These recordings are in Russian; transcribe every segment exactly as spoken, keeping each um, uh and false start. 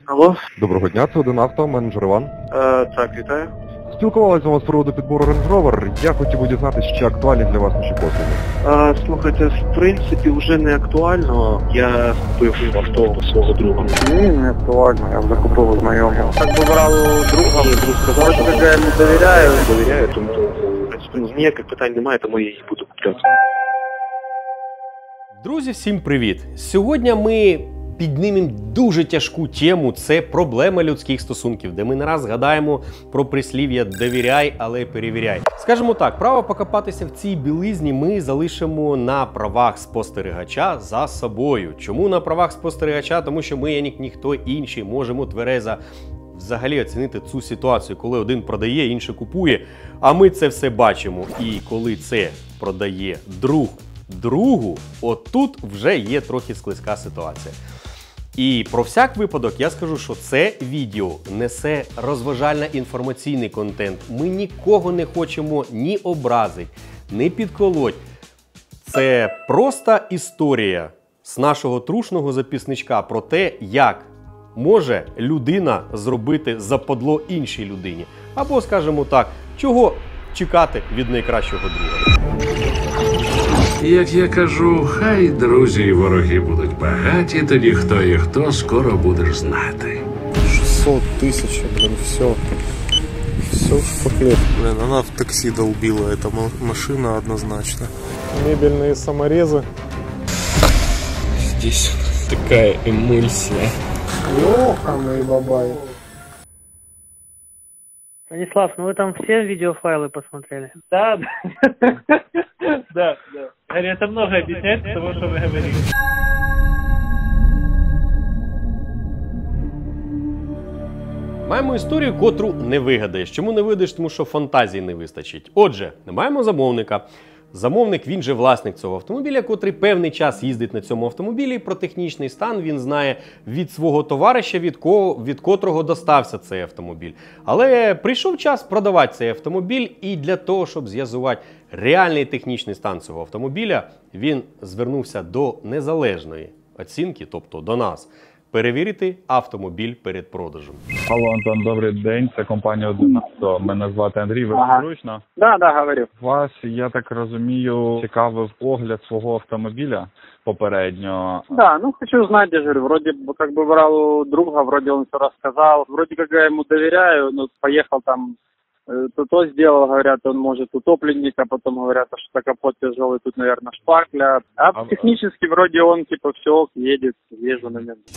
Алло. Доброго дня, це один авто, менеджер Іван. Е, так, вітаю. Спілкувалися з вами з приводу підбору Range Rover. Я хотів би дізнатися, чи актуальні для вас наші послуги. Е, слухайте, в принципі, вже не актуально. Я купив авто у свого друга. Ні, не актуально, я вже купив у знайомого. Так би брав друга, і друг сказав, що я йому довіряю. Довіряю, тому, в принципі, ніяких питань немає, тому я її буду купляти. Друзі, всім привіт! Сьогодні ми піднімемо дуже тяжку тему – це проблема людських стосунків, де ми не раз згадаємо про прислів'я «довіряй, але перевіряй». Скажімо так, право покопатися в цій білизні ми залишимо на правах спостерігача за собою. Чому на правах спостерігача? Тому що ми, як ніхто інший, можемо тверезо взагалі оцінити цю ситуацію, коли один продає, інший купує, а ми це все бачимо. І коли це продає друг другу, отут вже є трохи склизька ситуація. І про всяк випадок я скажу, що це відео несе розважально-інформаційний контент. Ми нікого не хочемо ні образити, ні підколоть. Це просто історія з нашого трушного записничка про те, як може людина зробити западло іншій людині. Або, скажімо так, чого чекати від найкращого друга. Як я кажу, хай друзі і вороги будуть багаті, тоді хто і хто скоро будеш знати. шестьсот тысяч, блин, все. Все в шпакле. Блин, она в такси долбила, эта машина однозначно. Мебельные саморезы. Здесь такая эмульсия. Ёханый бабай. Станислав, ну вы там все видеофайлы посмотрели? Да, да, да, да. Это много объясняет того, что вы говорите. Маємо історію, котру не вигадаєш. Чому не вигадаєш? Тому що фантазії не вистачить. Отже, маємо замовника. Замовник, він же власник цього автомобіля, котрий певний час їздить на цьому автомобілі. Про технічний стан він знає від свого товариша, від, ко, від котрого достався цей автомобіль. Але прийшов час продавати цей автомобіль, і для того, щоб з'ясувати реальний технічний стан цього автомобіля, він звернувся до незалежної оцінки, тобто до нас, перевірити автомобіль перед продажем. Алло, Антон, добрий день, це компанія один авто. Мене звати Андрій, ви ага. зручно? Да, да, говорю. Вас, я так розумію, цікавив огляд свого автомобіля попередньо. Да, ну хочу знать, я говорю, вроде бы как бы брал у друга, вроде он все рассказал, вроде как я ему доверяю, ну поехал там, то то сделал, говорят, он может утопленника, потом говорят, что капот тяжелый, тут, наверное, шпакля. А, а технически вроде он типа все едет, езжу на нем.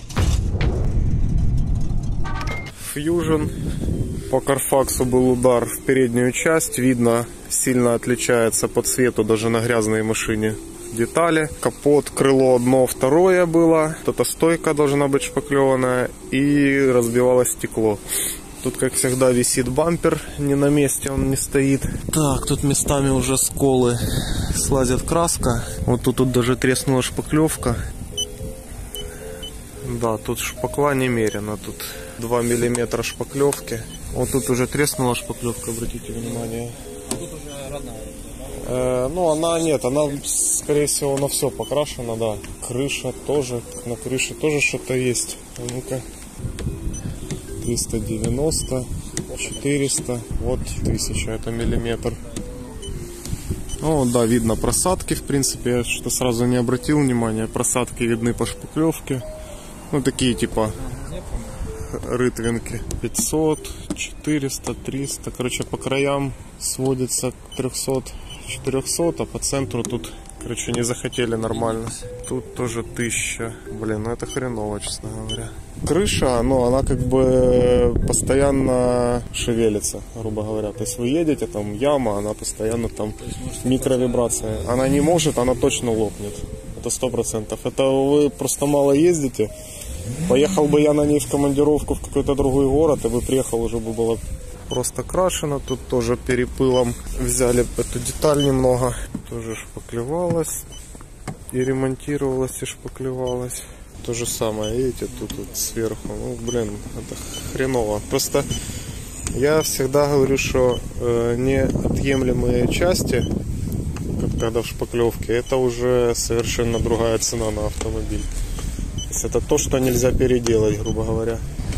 Fusion. По Carfax был удар в переднюю часть. Видно, сильно отличается по цвету даже на грязной машине детали. Капот, крыло одно, второе было. Вот эта стойка должна быть шпаклеванная. И разбивалось стекло. Тут, как всегда, висит бампер. Не на месте он не стоит. Так, тут местами уже сколы. Слазит краска. Вот тут, тут даже треснула шпаклевка. Да, тут шпакла немерено. Тут два миллиметра шпаклевки. Вот тут уже треснула шпаклевка, обратите внимание. А тут уже родная, да? Э, ну, она нет, она, скорее всего, на все покрашена, да. Крыша тоже, на крыше тоже что-то есть. Ну-ка. триста девяносто, четыреста, вот тысяча, это миллиметр. Ну, да, видно просадки, в принципе, я что сразу не обратил внимания. Просадки видны по шпаклевке. Ну, такие типа рытвинки. пятьсот, четыреста, триста. Короче, по краям сводится к трёхсот, четырёхсот, а по центру тут, короче, не захотели нормально. Тут тоже тысяча. Блин, ну это хреново, честно говоря. Крыша, ну, она как бы постоянно шевелится, грубо говоря. То есть вы едете, там яма, она постоянно там микровибрация. Она не может, она точно лопнет. Это сто процентов. Это вы просто мало ездите. Поехал бы я на ней в командировку в какой-то другой город, и бы приехал, уже бы было просто крашено. Тут тоже перепылом взяли эту деталь немного. Тоже шпаклевалась и ремонтировалась, и шпаклевалась. То же самое, видите, тут вот сверху. Ну, блин, это хреново. Просто я всегда говорю, что э, неотъемлемые части, когда в шпаклевке, это уже совершенно другая цена на автомобиль. То есть это то, что нельзя переделать, грубо говоря.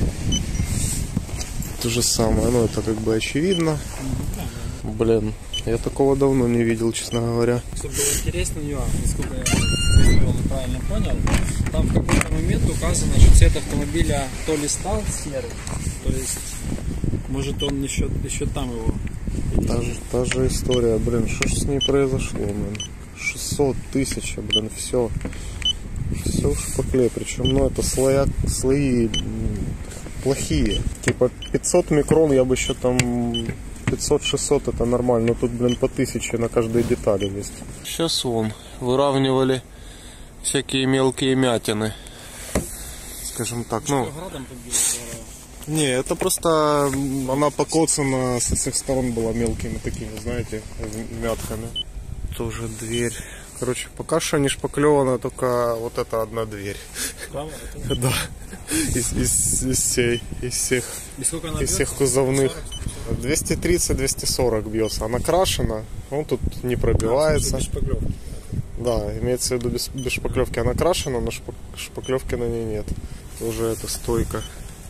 То же самое, ну это как бы очевидно. Блин, я такого давно не видел, честно говоря. Чтобы было интересный нюанс, насколько я правильно понял, там в какой-то момент указано, что цвет автомобиля то ли стал серый, то есть, может он еще, еще там его... Та же, та же история, блин, что ж с ней произошло, блин? шестьсот тысяч, блин, все. Все в шпакле, причем, ну, это слоя, слои плохие. Типа пятьсот микрон я бы еще там... пятьсот-шестьсот это нормально, но тут, блин, по тысяче на каждой детали есть. Сейчас вон, выравнивали всякие мелкие мятины. Скажем так, ну... Не, это просто она покоцана со всех сторон была мелкими такими, знаете, мятками. Тоже дверь. Короче, пока что не шпаклевана, только вот эта одна дверь. Да. Из, из, из, всей, из всех, из всех кузовных. двести тридцать - двести сорок бьется. Она крашена, он тут не пробивается. Да, имеется в виду без, без шпаклевки. Она крашена, но шпак, шпаклевки на ней нет. Тоже эта стойка.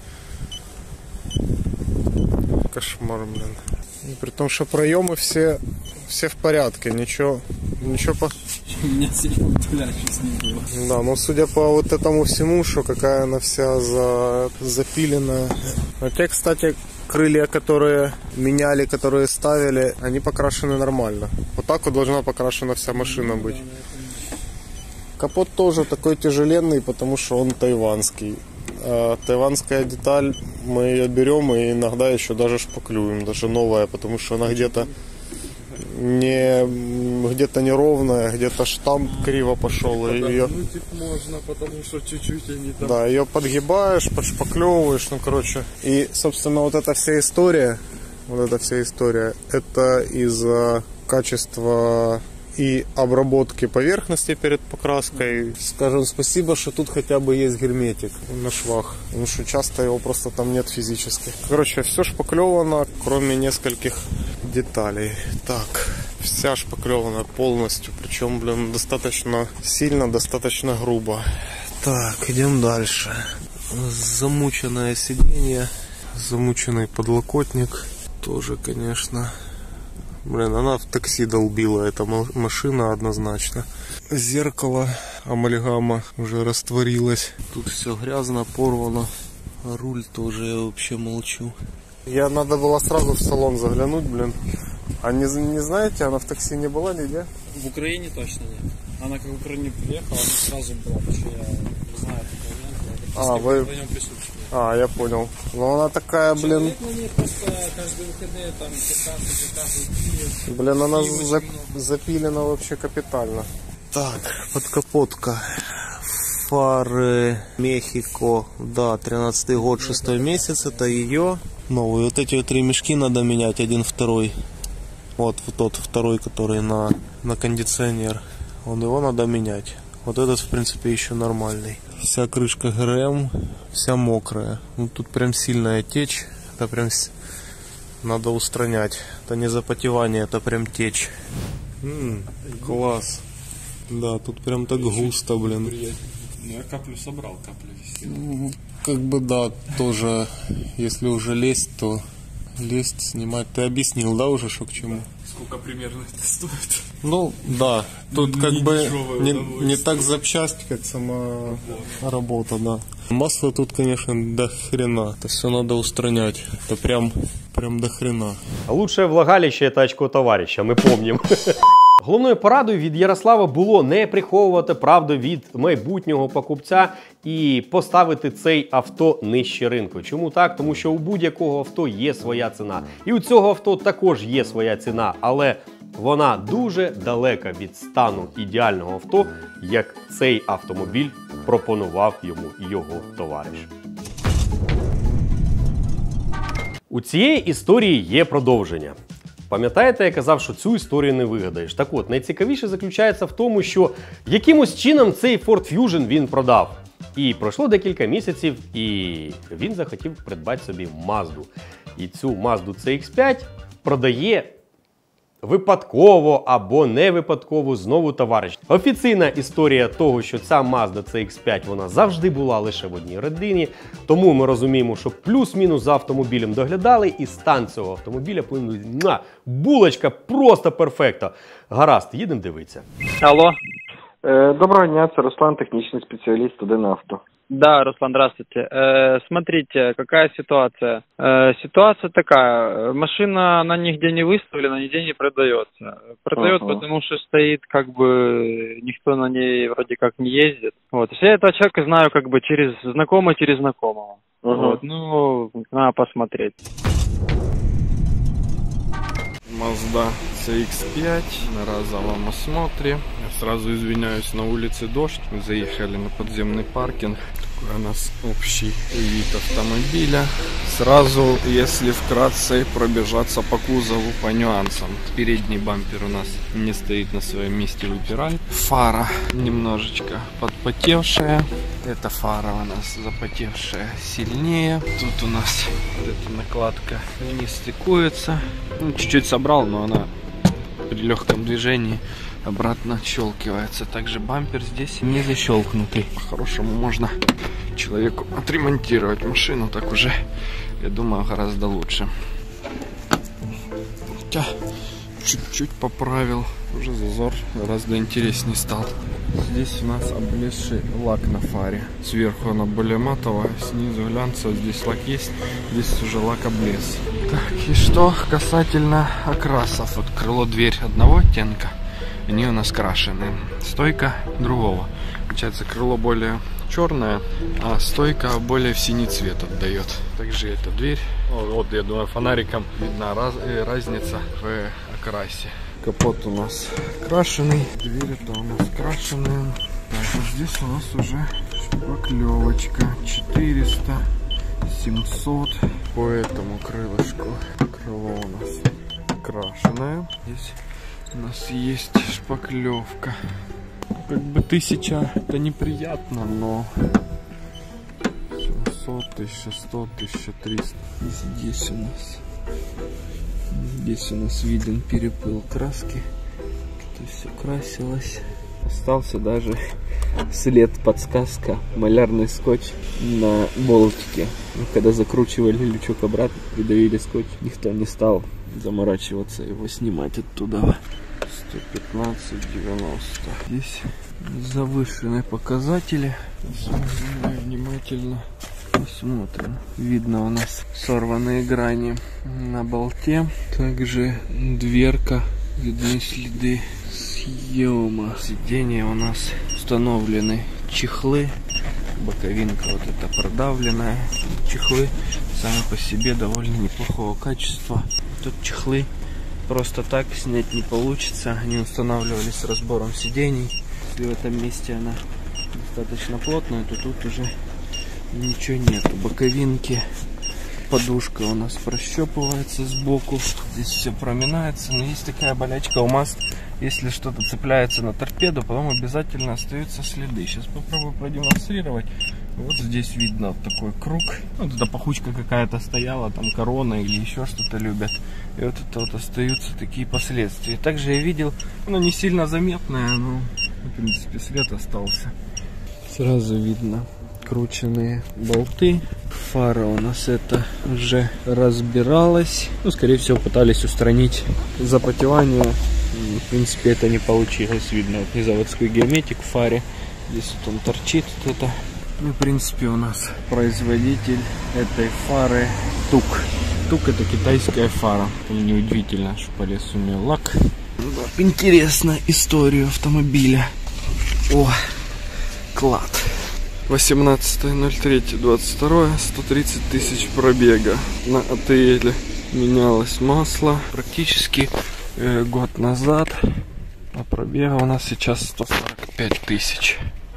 Кошмар, блин. И при том, что проемы все, все в порядке, ничего, ничего по... У меня седьмой доля сейчас не было. Да, но судя по вот этому всему, что какая она вся за... запиленная. А те, кстати, крылья, которые меняли, которые ставили, они покрашены нормально. Вот так вот должна покрашена вся машина быть. Капот тоже такой тяжеленный, потому что он тайванский. А тайванская деталь, мы ее берем и иногда еще даже шпаклюем, даже новая, потому что она где-то не где-то неровная, где-то штамп криво пошел, и ее можно, потому что чуть-чуть они там... Да, ее подгибаешь, подшпаклевываешь, ну короче. И, собственно, вот эта вся история, вот эта вся история, это из-за качества и обработки поверхности перед покраской. Скажем спасибо, что тут хотя бы есть герметик на швах, потому что часто его просто там нет физически. Короче, все шпаклевано, кроме нескольких деталей. Так, вся шпаклевана полностью, причем, блин, достаточно сильно, достаточно грубо. Так, идем дальше. Замученное сиденье, замученный подлокотник, тоже, конечно... Блин, она в такси долбила, эта машина однозначно. Зеркало амальгама уже растворилось. Тут все грязно, порвано. А руль тоже, я вообще молчу. Я надо было сразу в салон заглянуть, блин. А не, не знаете, она в такси не была нигде? В Украине точно нет. Она как в Украине приехала, она сразу была, потому что я знаю этот момент. А, вы... А, я понял. Но она такая, блин... Человек на ней просто каждые выходные там пятнадцать пятнадцать. Блин, она за... запилена вообще капитально. Так, подкапотка. Фары Мехико. Да, тринадцатый год, шестой месяц. Это ее. Новые. Вот эти вот три мешки надо менять, один, второй. Вот, вот тот второй, который на, на кондиционер. Он его надо менять. Вот этот, в принципе, еще нормальный. Вся крышка ГРМ, вся мокрая. Ну, тут прям сильная течь. Это прям надо устранять. Это не запотевание, это прям течь. М-м, класс. Да, тут прям так густо, блин. Ну, я каплю собрал, каплю висит. Ну, как бы, да, тоже, если уже лезть, то лезть, снимать. Ты объяснил, да, уже, что к чему? Сколько примерно это стоит? Ну, да, тут как не бы не, не так запчасть, как сама работа, да. Масло тут, конечно, до хрена. Это все надо устранять. Это прям, прям до хрена. Лучшее влагалище – це очко товариша, ми пам'ятаємо. Головною порадою від Ярослава було не приховувати правду від майбутнього покупця і поставити цей авто нижче ринку. Чому так? Тому що у будь-якого авто є своя ціна. І у цього авто також є своя ціна, але вона дуже далека від стану ідеального авто, як цей автомобіль пропонував йому його товариш. У цієї історії є продовження. Пам'ятаєте, я казав, що цю історію не вигадаєш. Так от, найцікавіше заключається в тому, що якимось чином цей Ford Fusion він продав. І пройшло декілька місяців, і він захотів придбати собі Mazda. І цю Mazda це ікс п'ять продає випадково або не випадково знову товариш. Офіційна історія того, що ця Mazda ці ікс п'ять вона завжди була лише в одній родині, тому ми розуміємо, що плюс-мінус за автомобілем доглядали, і стан цього автомобіля повинен бути на булочка просто перфекта. Гаразд, їдемо дивитися. Алло. Доброго дня, це Руслан, технічний спеціаліст один авто. Да, Руслан, здравствуйте. Э, смотрите, какая ситуация. Э, ситуация такая. Машина, она нигде не выставлена, нигде не продается. Продается, uh-huh. потому что стоит, как бы, никто на ней вроде как не ездит. Вот. Я этого человека знаю, как бы, через знакомого, через знакомого. Uh-huh. Вот. Ну, надо посмотреть. Mazda си икс пять на разовом осмотре. Я сразу извиняюсь, на улице дождь. Мы заехали на подземный паркинг. Такой у нас общий вид автомобиля. Сразу, если вкратце пробежаться по кузову, по нюансам. Передний бампер у нас не стоит на своем месте, выпирает. Фара немножечко подпотевшая. Эта фара у нас запотевшая сильнее. Тут у нас вот эта накладка не стыкуется. Ну, чуть-чуть собрал, но она при легком движении обратно щелкивается. Также бампер здесь не защелкнутый. По-хорошему можно человеку отремонтировать машину, так уже, я думаю, гораздо лучше. Хотя чуть-чуть поправил, уже зазор гораздо интереснее стал. Здесь у нас облезший лак на фаре. Сверху она более матовая, снизу глянцевая. Здесь лак есть, здесь уже лак облез. Так, и что касательно окрасов. Вот крыло, дверь одного оттенка, они у нас крашеные. Стойка другого. Получается, крыло более черное, а стойка более в синий цвет отдает. Также эта дверь. Вот, я думаю, фонариком видна раз, э, разница в окрасе. Капот у нас крашеный, дверь это у нас крашеная. Так, вот здесь у нас уже шпаклевочка четыреста, семьсот. По этому крылышку крыло у нас крашеное. Здесь у нас есть шпаклевка. Как бы тысяча, это неприятно, но семьсот, тысяча сто, тысяча триста. Здесь у нас Здесь у нас виден перепыл краски. То есть все красилось. Остался даже след, подсказка, малярный скотч на болтике. Когда закручивали лючок обратно, придавили скотч, никто не стал заморачиваться его снимать оттуда. сто пятнадцать девяносто. Здесь завышенные показатели. Внимательно посмотрим. Видно у нас сорванные грани на болте. Также дверка. Видны следы съема. Сиденье у нас установлены чехлы. Боковинка вот эта продавленная. Чехлы сами по себе довольно неплохого качества. Тут чехлы просто так снять не получится. Они устанавливались с разбором сидений. Если в этом месте она достаточно плотная, то тут уже ничего нету. Боковинки. Подушка у нас прощепывается сбоку. Здесь все проминается. Но есть такая болячка у Mazda. Если что-то цепляется на торпеду, потом обязательно остаются следы. Сейчас попробую продемонстрировать. Вот здесь видно вот такой круг. Вот эта пахучка какая-то стояла, там корона или еще что-то любят. И вот это вот остаются такие последствия. Также я видел, оно не сильно заметное, но в принципе след остался. Сразу видно крученные болты. Фара у нас это уже разбиралась. Ну, скорее всего, пытались устранить запотевание. В принципе, это не получилось. Видно вот незаводской герметик в фаре. Здесь вот он торчит. Вот это. Ну, в принципе, у нас производитель этой фары Тук. Тук это китайская фара. Неудивительно, что полез у нее лак. Интересно историю автомобиля. О, клад. восемнадцатое ноль третье двадцать второе, сто тридцать тысяч пробега. На АТЛ менялось масло практически э, год назад. А пробега у нас сейчас сто сорок пять тысяч.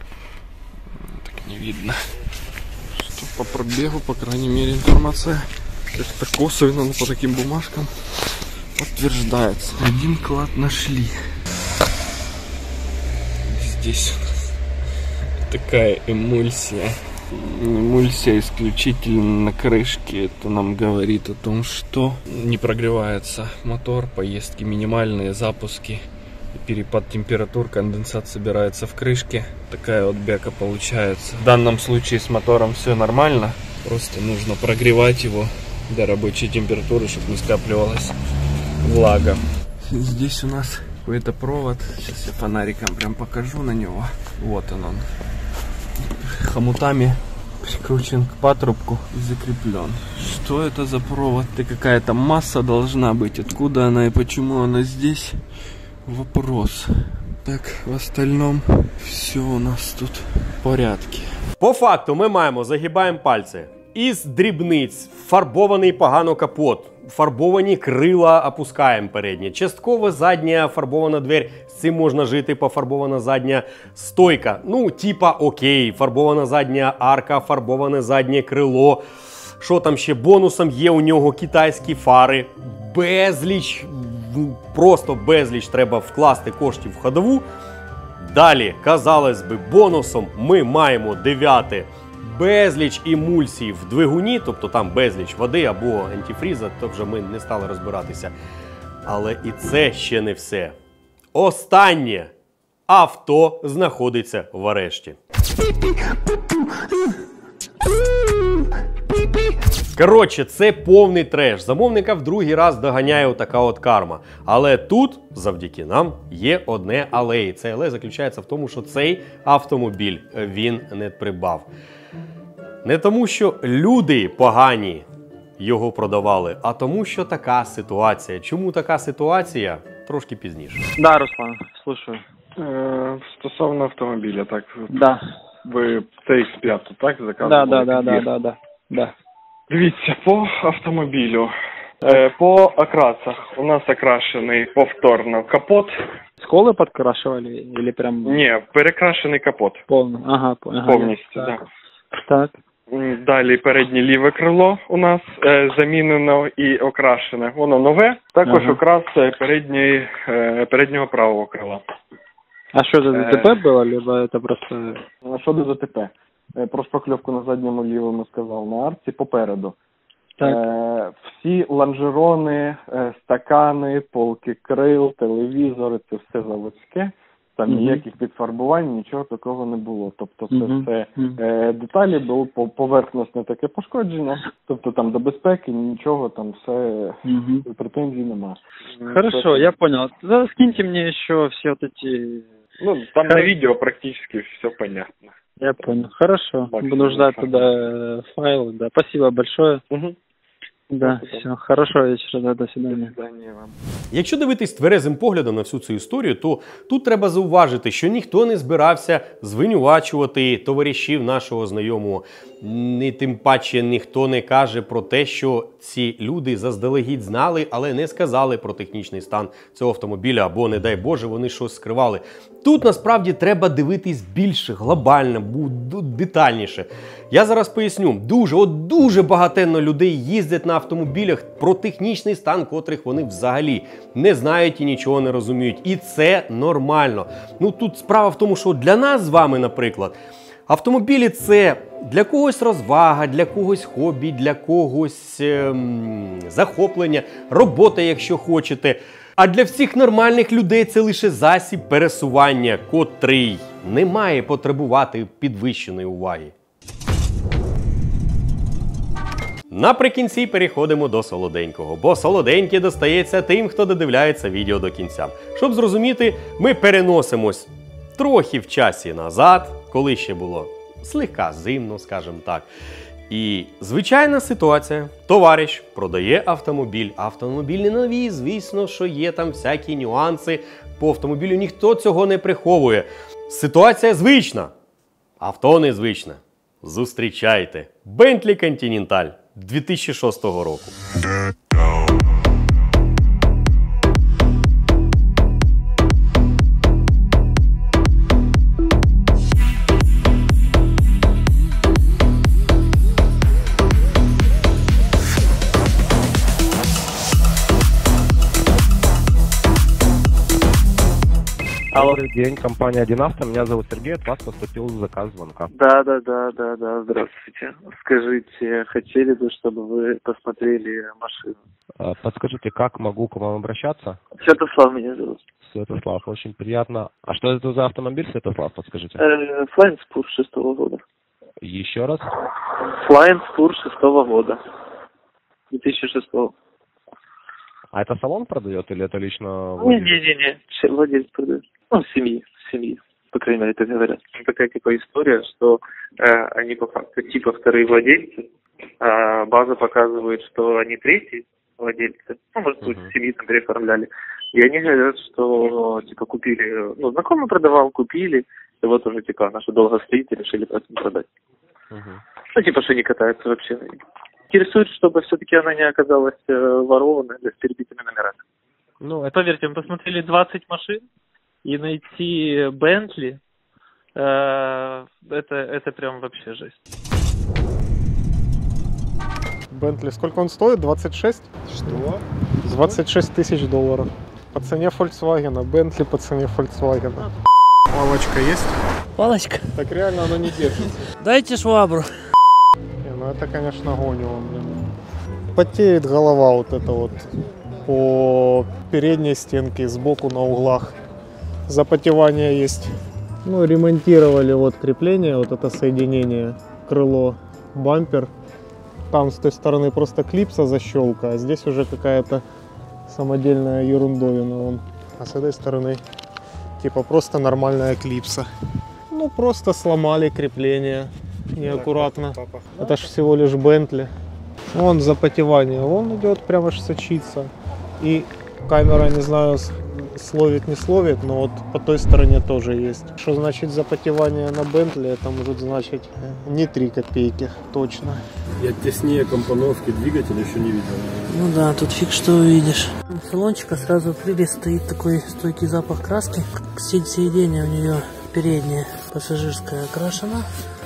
Так не видно. Что по пробегу, по крайней мере, информация как-то косвенно, но по таким бумажкам подтверждается. Один клад нашли. Здесь такая эмульсия Эмульсия исключительно на крышке. Это нам говорит о том, что не прогревается мотор, поездки минимальные, запуски, перепад температур, конденсат собирается в крышке. Такая вот бяка получается. В данном случае с мотором все нормально. Просто нужно прогревать его до рабочей температуры, чтобы не скапливалась влага. Здесь у нас какой-то провод. Сейчас я фонариком прям покажу на него. Вот он он. Хомутами прикручен к патрубку и закреплен. Что это за провод? Это какая-то масса должна быть. Откуда она и почему она здесь? Вопрос. Так, в остальном все у нас тут в порядке. По факту ми маємо, загибаємо пальці, із дрібниць фарбований погано капот, фарбовані крила опускаємо передні, частково задня фарбована дверь, з цим можна жити, пофарбована задня стойка, ну типа окей, фарбована задня арка, фарбоване заднє крило, що там ще бонусом є у нього китайські фари, безліч, просто безліч треба вкласти коштів в ходову. Далі, казалось би, бонусом ми маємо дев'яте безліч емульсій в двигуні, тобто там безліч води або антифріза, то вже ми не стали розбиратися. Але і це ще не все. Останнє. Авто знаходиться в арешті. Коротше, це повний треш. Замовника в другий раз доганяє отака от карма. Але тут, завдяки нам, є одне але. І це але заключається в тому, що цей автомобіль він не придбав. Не тому, що люди погані його продавали, а тому, що така ситуація. Чому така ситуація? Трошки пізніше. Да, Руслан, слушаю. Е, стосовно автомобіля, так? Да. Ви це ікс п'ять, так, Да, заказували? да, да, да, да, да, да. Дивіться, по автомобілю, е, по окрасах у нас окрашений повторно капот. Сколы подкрашивали или прям... Ні, перекрашений капот. Полный, ага, ага. Повністю, так. так. Так. М, Далі переднє ліве крило у нас е, замінено і окрашене. Воно нове. Також Ага. окрас е, передньої, е, переднього правого крила. А что это, Э, ДТП было, либо это просто... А що до ДТП? Е, Про шпакльовку на задньому лівому сказав, на арці попереду. Так. Е, всі лонжерони, е, стакани, полки крил, телевізори, це все заводське. Там Мгм. ніяких підфарбувань, нічого такого не було. Тобто це Мгм. все Мгм. е, деталі, було по- поверхностне таке пошкодження. Тобто там до безпеки нічого, там все, Мгм. претензій нема. Хорошо, я понял. Да, скиньте мне еще все вот эти... Ну, там на відео практично все понятно. Я понял. Хорошо. Максимум Буду ждать файлов. туда э, файлы. Да, спасибо большое. Угу. Да, все. Хорошего вечера. Да, до свидания. До свидання вам. Якщо дивитись тверезим поглядом на всю цю історію, то тут треба зауважити, що ніхто не збирався звинувачувати товаришів нашого знайомого. Ні, тим паче ніхто не каже про те, що ці люди заздалегідь знали, але не сказали про технічний стан цього автомобіля, або, не дай Боже, вони щось скривали. Тут насправді треба дивитись більше, глобально, детальніше. Я зараз поясню. Дуже, от дуже багатенно людей їздять на автомобілях, про технічний стан котрих вони взагалі не знають і нічого не розуміють. І це нормально. Ну тут справа в тому, що для нас з вами, наприклад, автомобілі – це для когось розвага, для когось хобі, для когось ем, захоплення, робота, якщо хочете. А для всіх нормальних людей це лише засіб пересування, котрий не має потребувати підвищеної уваги. Наприкінці переходимо до солоденького, бо солоденьке достається тим, хто додивляється відео до кінця. Щоб зрозуміти, ми переносимось трохи в часі назад, коли ще було слегка зимно, скажімо так. І звичайна ситуація. Товариш продає автомобіль. Автомобіль не новий, звісно, що є там всякі нюанси. По автомобілю ніхто цього не приховує. Ситуація звична. Авто незвичне. Зустрічайте. Bentley Continental дві тисячі шостого року. Добрый день, компания один авто. Меня зовут Сергей, от вас поступил заказ звонка. Да, да, да, да, да, здравствуйте. Скажите, хотели бы, чтобы вы посмотрели машину? Подскажите, как могу к вам обращаться? Святослав меня зовут. Святослав, очень приятно. А что это за автомобиль, Святослав, подскажите? Flying Spur шестого года. Еще раз? Flying Spur шестого года. две тысячи шестого. А это салон продает или это лично владелец? Не-не-не, владелец продает. Ну, семьи, семьи. По крайней мере, так говорят. Такая типа история, что э, они по факту типа вторые владельцы, а база показывает, что они третьи владельцы. Ну, может быть, uh-huh. семьи там переоформляли. И они говорят, что типа купили, ну, знакомый продавал, купили, и вот уже типа наша долго стоит и решили поэтому продать. Uh-huh. Ну, типа, что не катаются вообще. Интересует, чтобы все-таки она не оказалась э, ворованной с перебитыми номерами. Ну, это... Поверьте, мы посмотрели двадцать машин, и найти Бентли, э, это, это прям вообще жесть. Бентли, сколько он стоит? двадцать шесть? Что? двадцать шесть тысяч долларов. По цене Volkswagen, Бентли по цене Volkswagen. Палочка есть? Палочка? Так реально оно не держится. Дайте швабру. Не, ну это, конечно, гоню он, блин. Потеет голова вот это вот по передней стенке, сбоку на углах. Запотевание есть. Ну, ремонтировали вот крепление, вот это соединение, крыло, бампер. Там с той стороны просто клипса защелка, а здесь уже какая-то самодельная ерундовина. Вон. А с этой стороны типа просто нормальная клипса. Ну, просто сломали крепление неаккуратно. Это ж всего лишь Бентли. Вон запотевание, вон идет прямо аж сочится. И камера, не знаю, словит, не словит, но вот по той стороне тоже есть. Что значит запотевание на Бентли, это может значить не три копейки, точно. И от теснее компоновки двигателя еще не видел. Ну да, тут фиг что увидишь. Салончика сразу открыли, стоит такой стойкий запах краски. Сиденье у нее переднее, пассажирское, окрашено.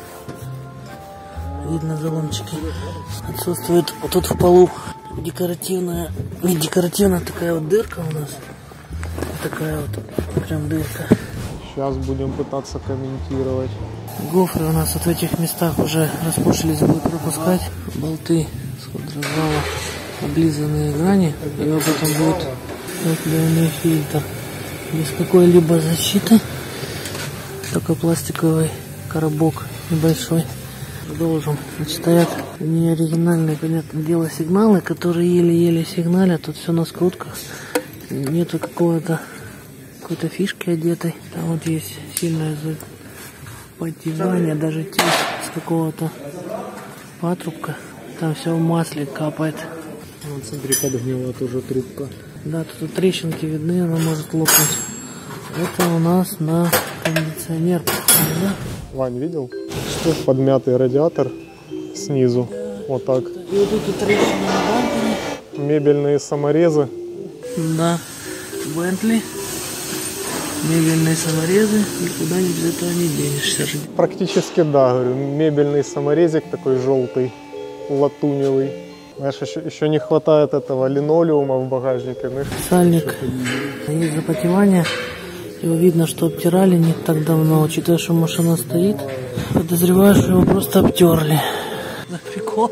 Видно заломчики. Отсутствует вот тут в полу декоративная, не декоративная, такая вот дырка у нас. Такая вот прям дырка. Сейчас будем пытаться комментировать. Гофры у нас вот в этих местах уже распушились, будут пропускать. Болты с развала, облизанные грани. И вот потом будет топливный фильтр. Без какой-либо защиты. Только пластиковый коробок небольшой. Продолжим. Тут стоят неоригинальные, понятное дело, сигналы, которые еле-еле сигналят. Тут все на скрутках. Нету какого-то какой-то фишки одетой. Там вот есть сильное запотевание, даже тень с какого-то патрубка. Там все в масле капает. Вот смотри, подгнила тоже трубка. Да, тут трещинки видны, она может лопнуть. Это у нас на кондиционер. Да? Вань, видел? Что подмятый радиатор снизу. Вот так. И вот тут трещины на бампере. Мебельные саморезы. Да, Бентли, мебельные саморезы, никуда без этого не денешься. Практически да, говорю, мебельный саморезик такой желтый, латуневый. Знаешь, еще, еще не хватает этого линолеума в багажнике. Знаешь? Сальник, есть запотевание, его видно, что обтирали не так давно, учитывая, что машина стоит. Подозреваю, что его просто обтерли. За прикол.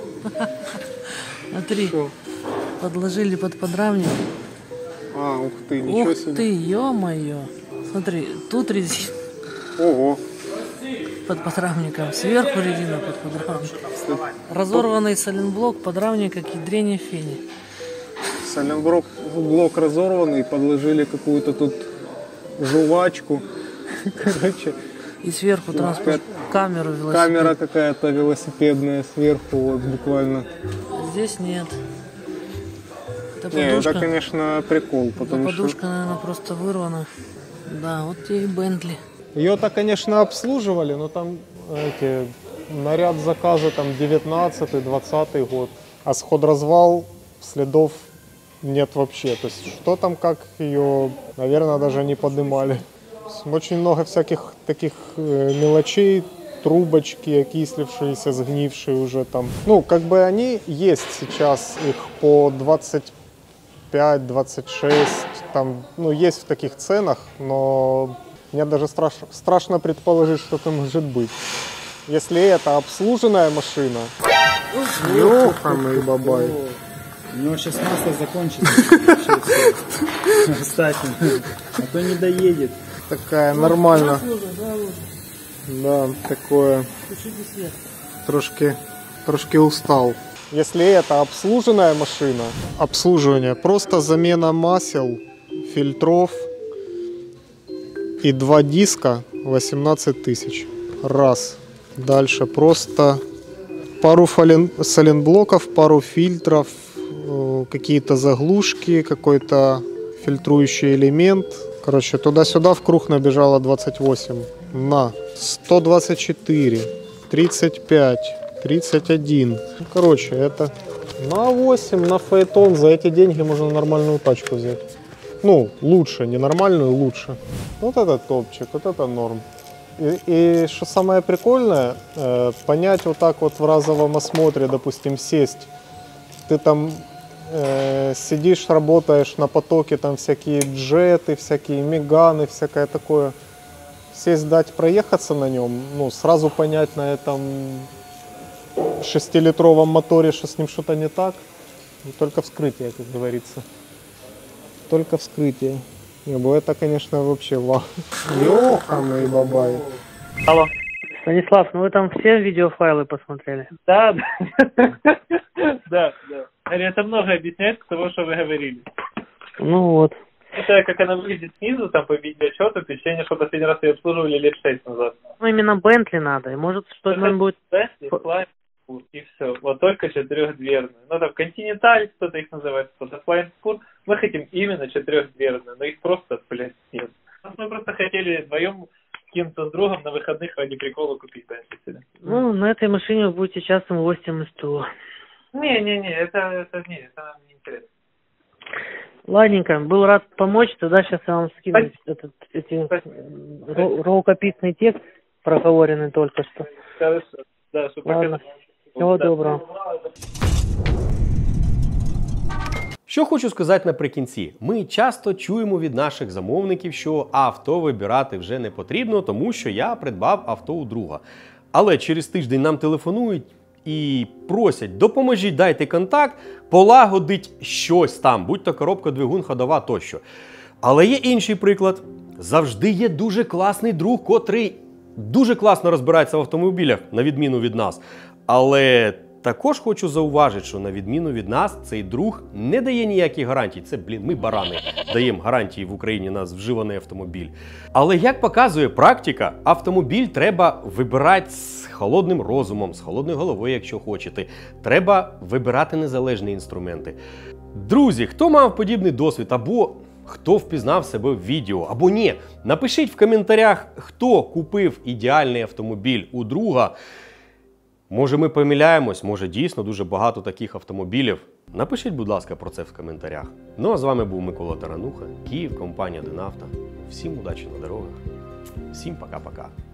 Смотри, подложили под подрамник. А, ух ты, ничего ух себе. Ух ты, ё-моё. Смотри, тут резина. Ого. Под подрамником. Сверху резина под подрамником. Разорванный сайлентблок подрамника к ядрене фени. Сайлентблок блок разорванный, подложили какую-то тут жвачку. Короче. И сверху транспорт. Камеру велосипед. Камера какая-то велосипедная сверху, вот буквально. Здесь нет. Это Не, подушка. это, конечно, прикол, потому это подушка, что... наверное, просто вырвана. Да, вот тебе и Бентли. Ее-то, конечно, обслуживали, но там эти, наряд заказа там девятнадцатый двадцатый год. А сход-развал следов нет вообще. То есть что там, как ее, наверное, даже не поднимали. Очень много всяких таких мелочей, трубочки окислившиеся, сгнившие уже там. Ну, как бы они есть сейчас, их по двадцать пять двадцать шесть, там, ну, есть в таких ценах, но Мне даже страш, страшно предположить, что это может быть. Если это обслуженная машина, ёханый бабай. У него сейчас масло закончится. Кстати, а то не доедет. Такая нормально. Да, такое. Трошки, трошки устал. Если это обслуженная машина, обслуживание, просто замена масел, фильтров и два диска, восемнадцать тысяч. Раз. Дальше просто пару сайлентблоков, пару фильтров, какие-то заглушки, какой-то фильтрующий элемент. Короче, туда-сюда в круг набежало двадцать восемь на сто двадцать четыре, тридцать пять, тридцать один. Короче, это на восемь, на фаэтон. За эти деньги можно нормальную тачку взять. Ну, лучше, не нормальную, лучше. Вот это топчик, вот это норм. И, и что самое прикольное, э, понять вот так вот в разовом осмотре, допустим, сесть. Ты там э, сидишь, работаешь на потоке, там всякие джеты, всякие меганы, всякое такое. Сесть, дать проехаться на нем, ну, сразу понять на этом шестилитровом моторе, что с ним что-то не так. Только вскрытие, как говорится. Только вскрытие. Не, бо это, конечно, вообще вау. Ёханый бабай. Алло. Станислав, ну вы там все видеофайлы посмотрели? Да, да, да. Это много объясняет к тому, что вы говорили. Ну вот. Это как она выглядит снизу, там по видеоотчету, впечатление, что последний раз ее обслуживали лет шесть назад. Ну именно Бентли надо, и может что-то будет... Бентли, Flying Spur, и все. Вот только четырехдверную. Ну там Континенталь, кто-то их называет, кто-то Flying Spur. Мы хотим именно четырехдверную, но их просто, блядь, нет. Мы просто хотели вдвоем с кем-то с другом на выходных ради прикола купить Бентли себе. Ну, на этой машине вы будете частым гостем СТО. Не-не-не, это, это, не, это нам не интересно. Ладненько, был рад помочь, тогда сейчас я вам скину этот, эти, рукописный текст, проговоренный только что. Хорошо, да, что Ладно. Всього доброго. Що хочу сказати наприкінці. Ми часто чуємо від наших замовників, що авто вибирати вже не потрібно, тому що я придбав авто у друга. Але через тиждень нам телефонують і просять, допоможіть, дайте контакт, полагодить щось там, будь-то коробка, двигун, ходова тощо. Але є інший приклад. Завжди є дуже класний друг, котрий дуже класно розбирається в автомобілях, на відміну від нас. Але також хочу зауважити, що на відміну від нас, цей друг не дає ніяких гарантій. Це, блін, ми барани даємо гарантії в Україні на вживаний автомобіль. Але як показує практика, автомобіль треба вибирати з холодним розумом, з холодною головою, якщо хочете. Треба вибирати незалежні інструменти. Друзі, хто мав подібний досвід, або хто впізнав себе в відео, або ні, напишіть в коментарях, хто купив ідеальний автомобіль у друга. Може ми помиляємось, може дійсно дуже багато таких автомобілів. Напишіть, будь ласка, про це в коментарях. Ну а з вами був Микола Тарануха, Київ, компанія Динавто. Всім удачі на дорогах. Всім пока-пока.